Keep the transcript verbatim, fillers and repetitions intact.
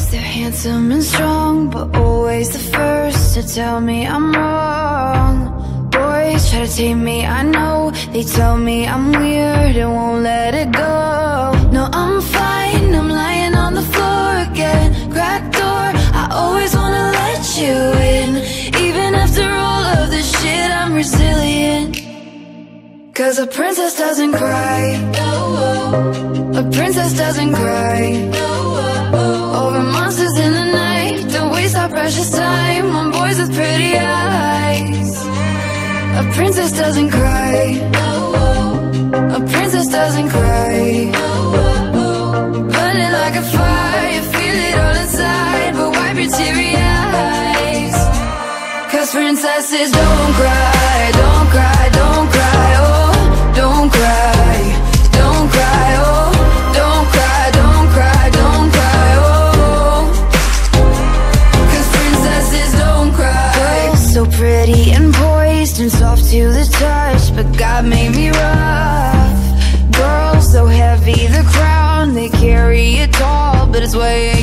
they're handsome and strong, but always the first to tell me I'm wrong. Boys try to tame me, I know. They tell me I'm weird and won't let it go. No, I'm fine, I'm lying on the floor again. Cracked door, I always wanna let you in. Even after all of this shit, I'm resilient. Cause a princess doesn't cry. A princess doesn't cry over monsters in the night. Don't waste our precious time on boys with pretty eyes. A princess doesn't cry. A princess doesn't cry. Burning like a fire, you feel it all inside, but wipe your teary eyes. Cause princesses don't cry, don't cry, don't cry, oh, don't cry, don't cry, oh, don't cry, don't cry, don't cry, oh. Cause princesses don't cry. Girls so pretty and poised and soft to the touch, but God made me rough. Girls so heavy, the crown they carry it tall, but it's weighing